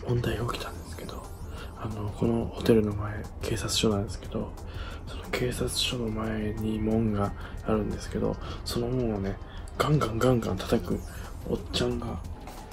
問題が起きたんですけど、このホテルの前、警察署なんですけど、その警察署の前に門があるんですけど、その門をね、ガンガン叩くおっちゃんが、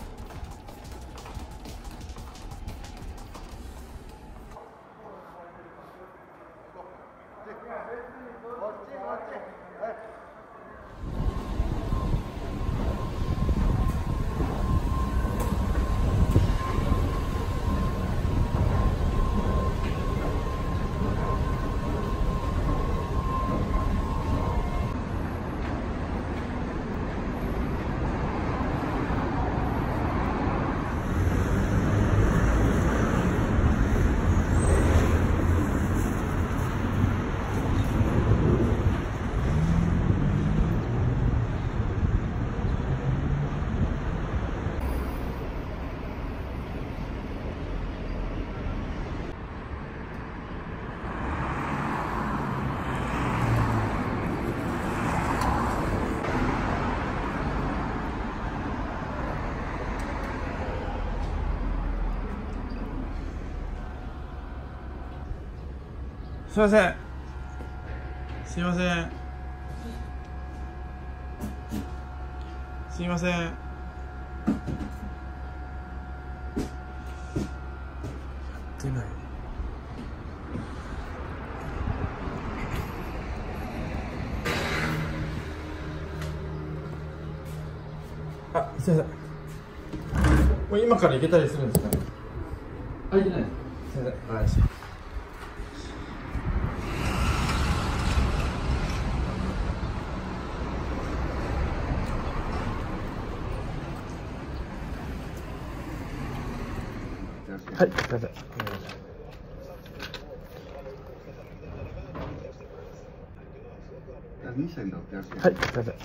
すいません。すいません。すいません。出ない。あ、すいません。もう今から行けたりするんですかね。 開いてない。 すいません。お願いします。はい、すいません。はい、すいません。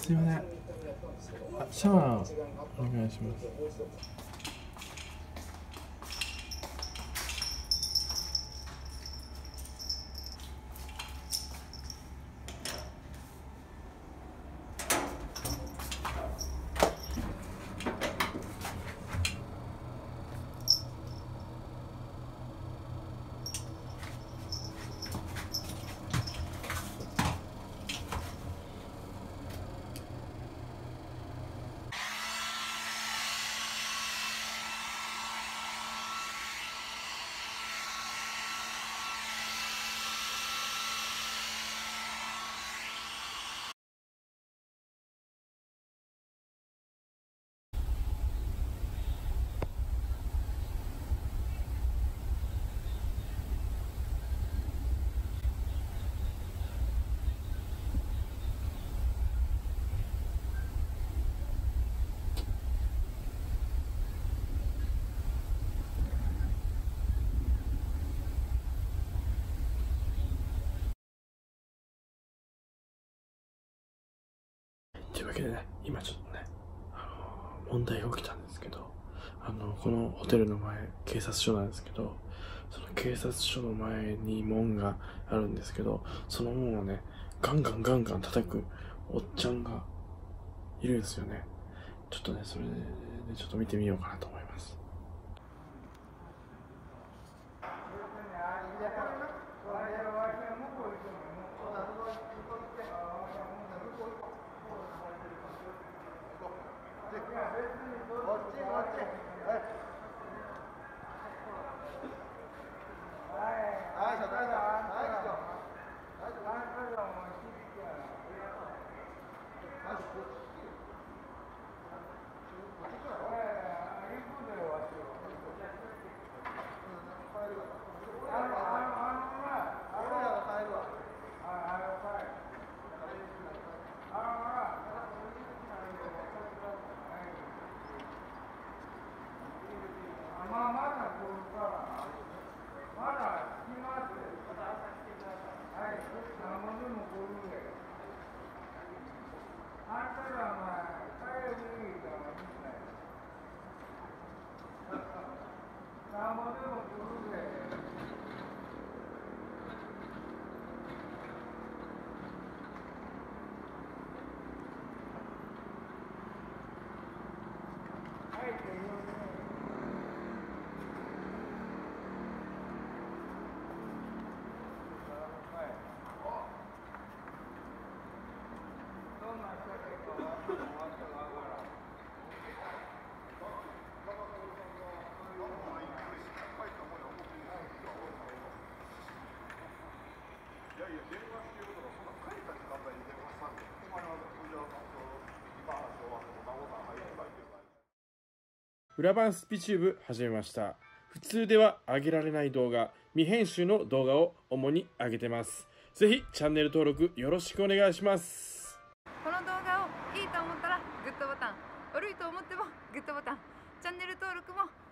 すいません。シャワーお願いします。 というわけでね、今ちょっとね、問題が起きたんですけど、このホテルの前、警察署なんですけど、その警察署の前に門があるんですけど、その門をね、ガンガン叩くおっちゃんがいるんですよね。ちょっとね、それで、ちょっと見てみようかなと思います。 裏番スピチューブ始めました。普通では上げられない動画、未編集の動画を主に上げてます。ぜひチャンネル登録よろしくお願いします。 この動画をいいと思ったらグッドボタン、悪いと思ってもグッドボタン、チャンネル登録も